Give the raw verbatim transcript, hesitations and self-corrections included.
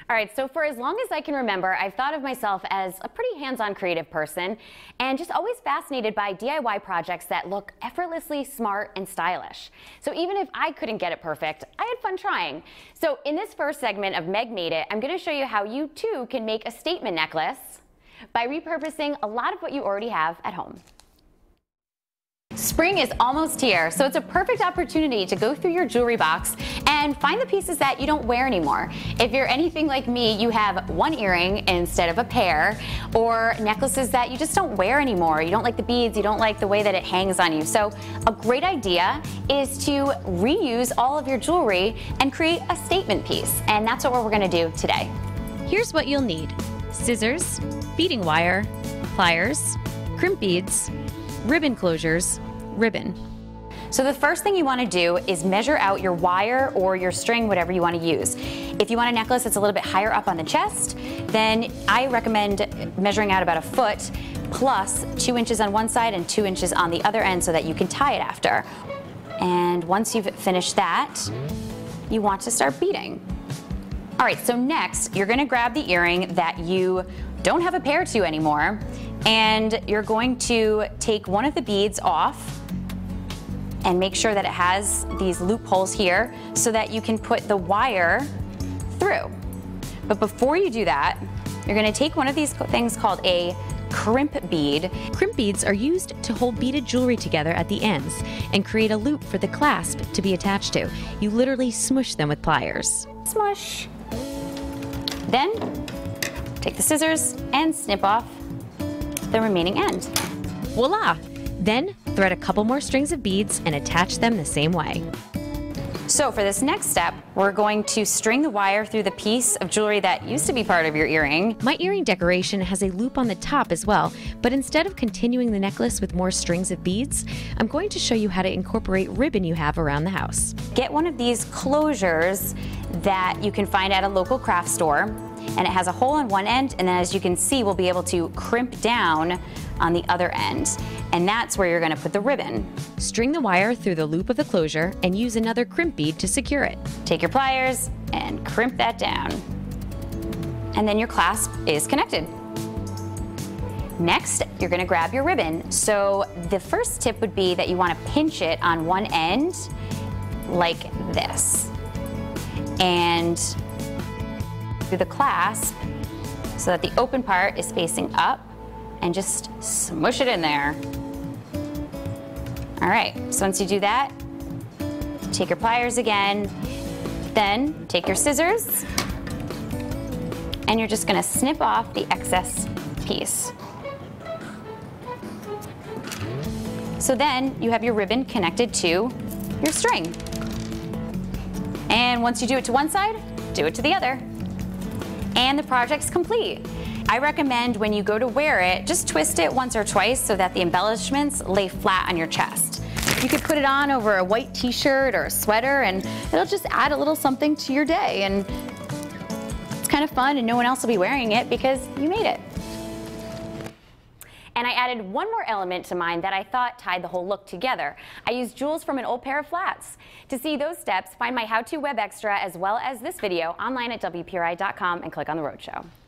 All right, so for as long as I can remember, I've thought of myself as a pretty hands-on creative person and just always fascinated by D I Y projects that look effortlessly smart and stylish. So even if I couldn't get it perfect, I had fun trying. So in this first segment of Meg Made It, I'm going to show you how you too can make a statement necklace by repurposing a lot of what you already have at home. Spring is almost here, so it's a perfect opportunity to go through your jewelry box and find the pieces that you don't wear anymore. If you're anything like me, you have one earring instead of a pair, or necklaces that you just don't wear anymore. You don't like the beads, you don't like the way that it hangs on you. So a great idea is to reuse all of your jewelry and create a statement piece, and that's what we're going to do today. Here's what you'll need: scissors, beading wire, pliers, crimp beads, ribbon closures, ribbon. So the first thing you want to do is measure out your wire or your string, whatever you want to use. If you want a necklace that's a little bit higher up on the chest, then I recommend measuring out about a foot plus two inches on one side and two inches on the other end so that you can tie it after. And once you've finished that, you want to start beading. All right, so next you're going to grab the earring that you don't have a pair to anymore, and you're going to take one of the beads off and make sure that it has these loopholes here so that you can put the wire through. But before you do that, you're going to take one of these things called a crimp bead. Crimp beads are used to hold beaded jewelry together at the ends and create a loop for the clasp to be attached to. You literally smush them with pliers. Smush. Then take the scissors and snip off the remaining end. Voila! Then thread a couple more strings of beads and attach them the same way. So for this next step, we're going to string the wire through the piece of jewelry that used to be part of your earring. My earring decoration has a loop on the top as well, but instead of continuing the necklace with more strings of beads, I'm going to show you how to incorporate ribbon you have around the house. Get one of these closures that you can find at a local craft store, and it has a hole on one end, and then as you can see, we'll be able to crimp down on the other end. And that's where you're going to put the ribbon. String the wire through the loop of the closure and use another crimp bead to secure it. Take your pliers and crimp that down. And then your clasp is connected. Next, you're going to grab your ribbon. So the first tip would be that you want to pinch it on one end like this. And through the clasp so that the open part is facing up, and just smush it in there. All right, so once you do that, take your pliers again, then take your scissors, and you're just gonna snip off the excess piece. So then you have your ribbon connected to your string. And once you do it to one side, do it to the other. And the project's complete. I recommend when you go to wear it, just twist it once or twice so that the embellishments lay flat on your chest. You could put it on over a white t-shirt or a sweater, and it'll just add a little something to your day. And it's kind of fun, and no one else will be wearing it because you made it. And I added one more element to mine that I thought tied the whole look together. I used jewels from an old pair of flats. To see those steps, find my how-to web extra as well as this video online at W P R I dot com and click on the Rhode Show.